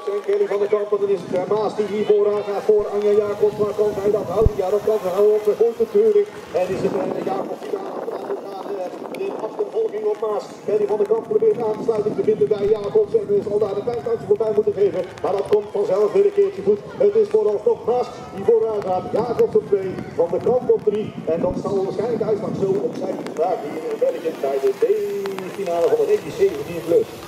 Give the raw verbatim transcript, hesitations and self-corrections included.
en Kelly van der Kamp. Dan is het Maas die hier vooraan gaat voor Anja Jacobs. Maar kan hij dat houden? Ja, dat kan ze houden op de goed natuurlijk. En is het uh, Jacobs die daar aan de achtervolging op Maas. Kelly van der Kamp probeert aansluiting te vinden bij Jacobs. En er zal daar een klein kantje voorbij moeten geven. Maar dat komt vanzelf weer een keertje goed. Het is vooralsnog Maas die vooraan gaat. Jacobs op twee, Van der Kamp op drie. En dan zal waarschijnlijk de uitslag zo op zijn vraag hier in België bij de B-finale van de Regie zeventien plus.